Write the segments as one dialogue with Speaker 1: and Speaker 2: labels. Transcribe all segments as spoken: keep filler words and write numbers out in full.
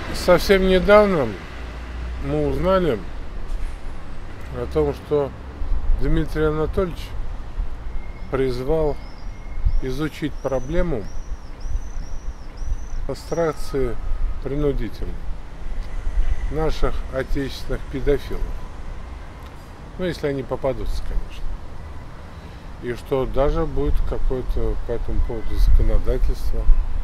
Speaker 1: Совсем недавно мы узнали о том, что Дмитрий Анатольевич призвал изучить проблему кастрации принудительной наших отечественных педофилов. Ну, если они попадутся, конечно. И что даже будет какое-то по этому поводу законодательство.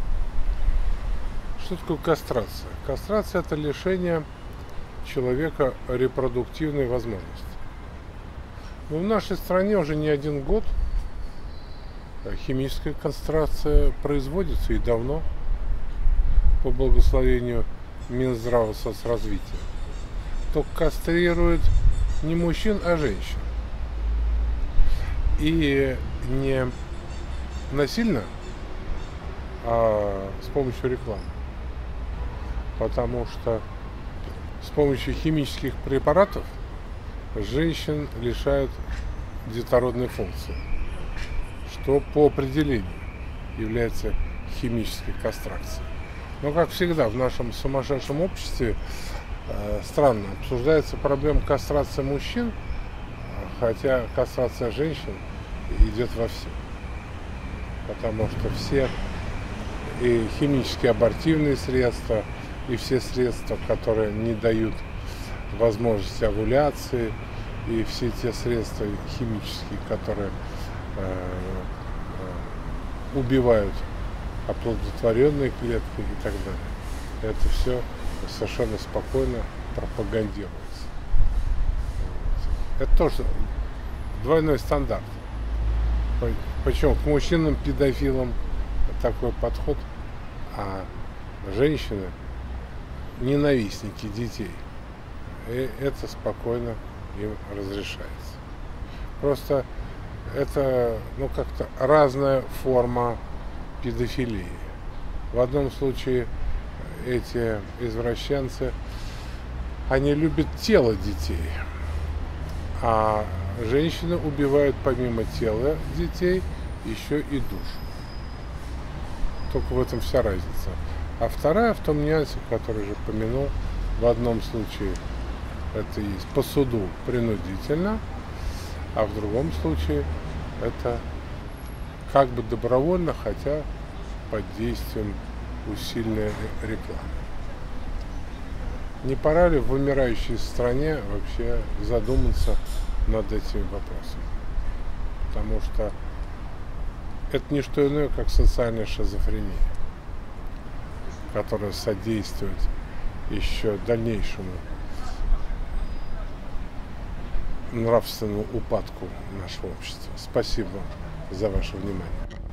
Speaker 1: Что такое кастрация? Кастрация – это лишение человека репродуктивной возможности. Но в нашей стране уже не один год химическая кастрация производится и давно по благословению Минздрава соцразвития. Только кастрируют не мужчин, а женщин. И не насильно, а с помощью рекламы. Потому что с помощью химических препаратов женщин лишают детородной функции, что по определению является химической кастрацией. Но, как всегда, в нашем сумасшедшем обществе э, странно обсуждается проблема кастрации мужчин, хотя кастрация женщин идет во всем. Потому что все и химические абортивные средства, и все средства, которые не дают возможности овуляции, и все те средства химические, которые э, э, убивают оплодотворенные клетки и так далее. Это все совершенно спокойно пропагандируется. Это тоже двойной стандарт. Причем к мужчинам-педофилам такой подход, а женщины ненавистники детей. И это спокойно им разрешается. Просто это, ну, как-то разная форма педофилии. В одном случае эти извращенцы, они любят тело детей, а женщины убивают помимо тела детей еще и душу. Только в этом вся разница. А вторая в том нюансе, который уже упомянул, в одном случае это есть по суду принудительно, а в другом случае это как бы добровольно, хотя под действием усиленной рекламы. Не пора ли в вымирающей стране вообще задуматься над этими вопросами? Потому что это не что иное, как социальная шизофрения, которая содействует еще дальнейшему нравственному упадку нашего общества. Спасибо за ваше внимание.